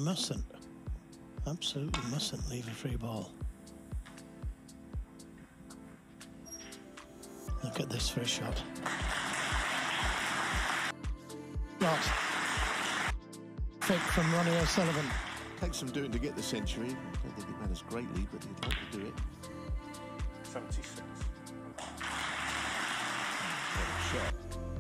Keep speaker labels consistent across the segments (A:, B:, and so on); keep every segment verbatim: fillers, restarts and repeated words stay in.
A: mustn't, absolutely mustn't leave a free ball. Look at this for a shot. Shot. Fake from Ronnie O'Sullivan.
B: Takes some doing to get the century. I don't think it matters greatly, but he'd like to do it.
C: seventy-six.
B: Shot.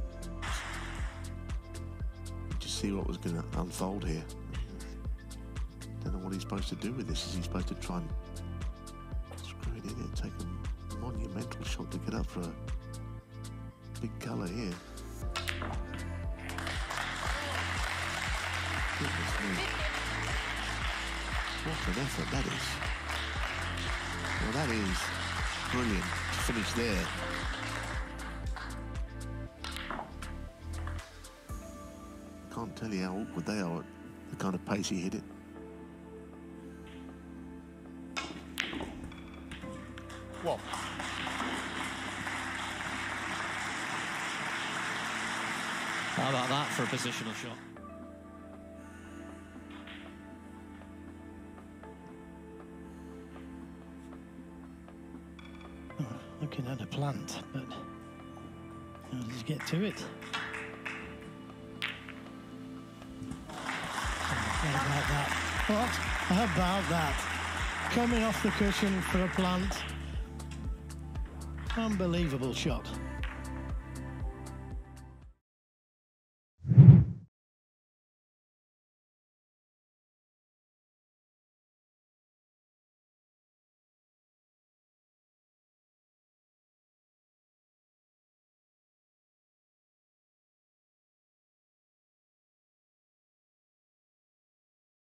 B: Just see what was going to unfold here. Don't know what he's supposed to do with this. Is he supposed to try and screw it in and take a monumental shot to get up for a big colour here? Goodness me. What an effort that is. Well, that is brilliant to finish there. Can't tell you how awkward they are at the kind of pace he hit it.
C: One.
D: How about that for a positional shot?
A: Oh, looking at a plant, but how does he get to it? What about that? What about that? Coming off the cushion for a plant. Unbelievable shot.